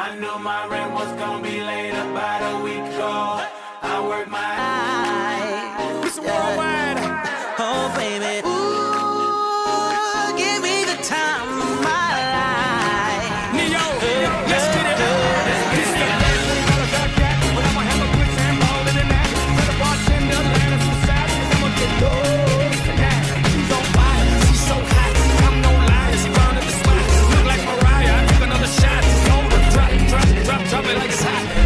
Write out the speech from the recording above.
I knew my rent was gonna be late about a week ago. I worked my eyes. Worldwide. Oh, baby. Ooh, give me the time of my life. Neo, let's get it. Let's get it. Got a bad cat, but I'ma have a good time all in the night. Tell the bartender, land us some side, cause I'ma get lost tonight. She's on fire, she's so hot. I'm no liar, she burned at the spot. Look like Mariah, I took another shot. Hold her, drop it like it's hot.